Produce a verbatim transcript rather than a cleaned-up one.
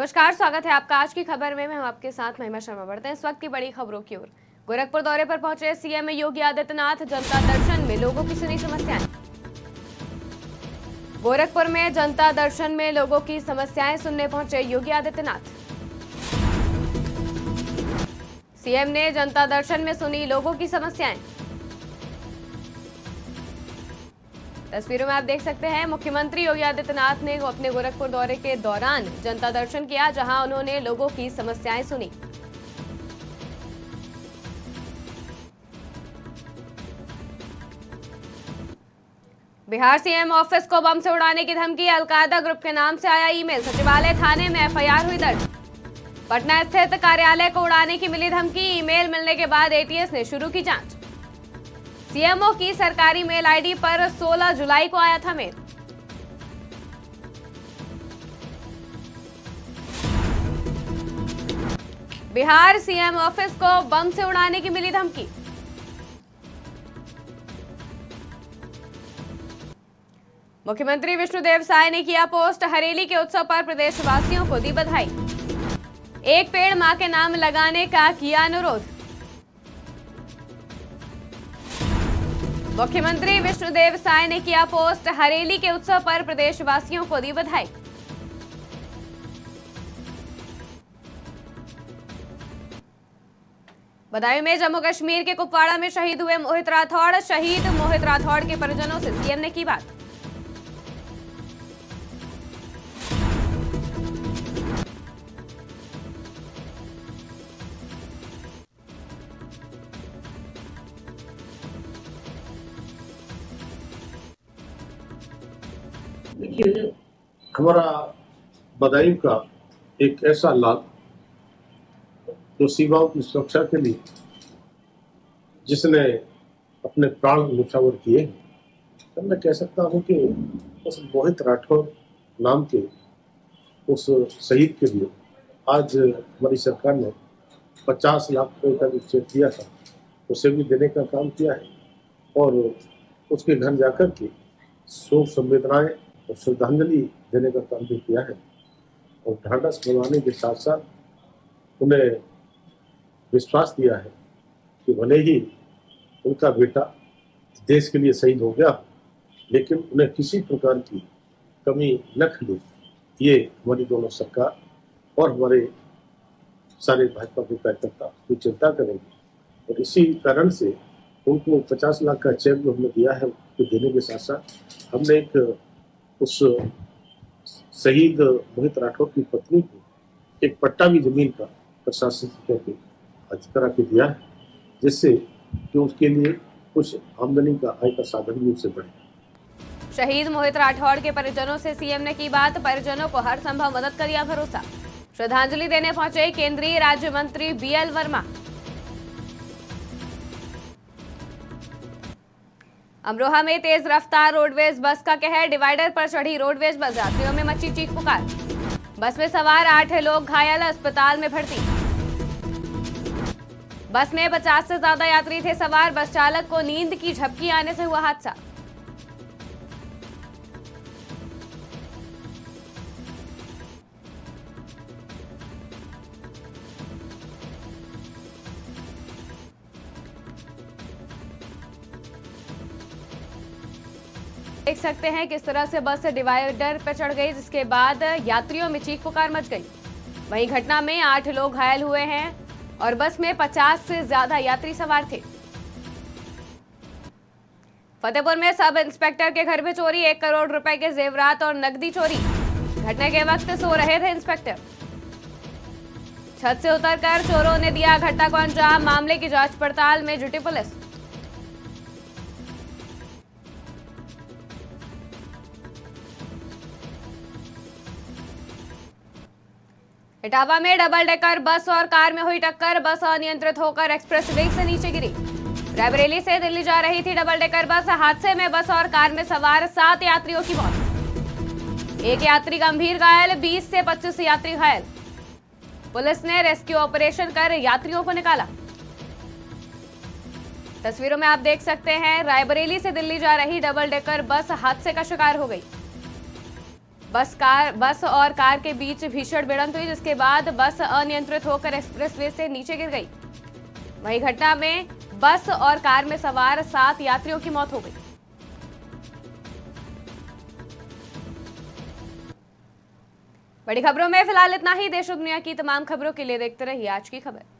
नमस्कार, स्वागत है आपका आज की खबर में। मैं हूं आपके साथ महिमा शर्मा। बढ़ते हैं इस वक्त की बड़ी खबरों की ओर। गोरखपुर दौरे पर पहुंचे सीएम योगी आदित्यनाथ, जनता दर्शन में लोगों की सुनी समस्याएं। गोरखपुर में जनता दर्शन में लोगों की समस्याएं सुनने पहुंचे योगी आदित्यनाथ। सीएम ने जनता दर्शन में सुनी लोगों की समस्याएं। तस्वीरों में आप देख सकते हैं मुख्यमंत्री योगी आदित्यनाथ ने अपने गोरखपुर दौरे के दौरान जनता दर्शन किया, जहां उन्होंने लोगों की समस्याएं सुनी। बिहार सीएम ऑफिस को बम से उड़ाने की धमकी, अलकायदा ग्रुप के नाम से आया ईमेल, सचिवालय थाने में एफआईआर हुई दर्ज। पटना स्थित कार्यालय को उड़ाने की मिली धमकी, ईमेल मिलने के बाद एटीएस ने शुरू की जांच। सीएमओ की सरकारी मेल आईडी पर सोलह जुलाई को आया था मेल। बिहार सीएम ऑफिस को बम से उड़ाने की मिली धमकी। मुख्यमंत्री विष्णुदेव साय ने किया पोस्ट, हरेली के उत्सव पर प्रदेशवासियों को दी बधाई। एक पेड़ मां के नाम लगाने का किया अनुरोध। मुख्यमंत्री विष्णुदेव साय ने किया पोस्ट, हरेली के उत्सव पर प्रदेशवासियों को दी बधाई। बदायूं में जम्मू कश्मीर के कुपवाड़ा में शहीद हुए मोहित राठौड़, शहीद मोहित राठौड़ के परिजनों से सीएम ने की बात। देखिए, हमारा बदायूं का एक ऐसा लाल जो सीमाओं की सुरक्षा के लिए जिसने अपने प्राण न्यौछावर किए, तो मैं कह सकता हूं कि उस मोहित राठौर नाम के उस शहीद के लिए आज हमारी सरकार ने पचास लाख रुपए का जो चेक दिया था उसे भी देने का काम किया है और उसके घर जाकर के शोक संवेदनाएं और श्रद्धांजलि देने का काम भी किया है और ढांढस बनवाने के साथ साथ उन्हें विश्वास दिया है कि भले ही उनका बेटा देश के लिए शहीद हो गया, लेकिन उन्हें किसी प्रकार की कमी न खली। ये हमारी दोनों सरकार और हमारे सारे भाजपा के कार्यकर्ता की चिंता करेंगे और इसी कारण से उनको पचास लाख का चेक जो हमने दिया है उसको देने के साथ साथ हमने एक उस शहीद मोहित राठौर की पत्नी को एक पट्टा भी जमीन का प्रशासन करके करा के दिया है, जिससे कि उसके लिए कुछ आमदनी का आय का साधन भी उससे बढ़े। शहीद मोहित राठौड़ के परिजनों से सीएम ने की बात, परिजनों को हर संभव मदद का दिया भरोसा। श्रद्धांजलि देने पहुंचे केंद्रीय राज्य मंत्री बीएल वर्मा। अमरोहा में तेज रफ्तार रोडवेज बस का कहर, डिवाइडर पर चढ़ी रोडवेज बस, यात्रियों में मची चीख पुकार। बस में सवार आठ लोग घायल, अस्पताल में भर्ती। बस में पचास से ज्यादा यात्री थे सवार, बस चालक को नींद की झपकी आने से हुआ हादसा। देख सकते हैं किस तरह से बस डिवाइडर पर चढ़ गई, जिसके बाद यात्रियों में चीख पुकार मच गई। वहीं घटना में आठ लोग घायल हुए हैं और बस में पचास से ज्यादा यात्री सवार थे। फतेहपुर में सब इंस्पेक्टर के घर में चोरी, एक करोड़ रुपए के जेवरात और नकदी चोरी। घटना के वक्त सो रहे थे इंस्पेक्टर। छत से उतरकर चोरों ने दिया घटना को अंजाम, मामले की जांच पड़ताल में जुटी पुलिस। इटावा में डबल डेकर बस और कार में हुई टक्कर, बस अनियंत्रित होकर एक्सप्रेस वे से नीचे गिरी। रायबरेली से दिल्ली जा रही थी डबल डेकर बस, हादसे में बस और कार में सवार सात यात्रियों की मौत। एक यात्री गंभीर घायल, बीस से पच्चीस यात्री घायल। पुलिस ने रेस्क्यू ऑपरेशन कर यात्रियों को निकाला। तस्वीरों में आप देख सकते हैं रायबरेली से दिल्ली जा रही डबल डेकर बस हादसे का शिकार हो गई। बस कार बस और कार के बीच भीषण भिड़ंत हुई, जिसके बाद बस अनियंत्रित होकर एक्सप्रेसवे से नीचे गिर गई। वहीं घटना में बस और कार में सवार सात यात्रियों की मौत हो गई। बड़ी खबरों में फिलहाल इतना ही। देश और दुनिया की तमाम खबरों के लिए देखते रहिए आज की खबर।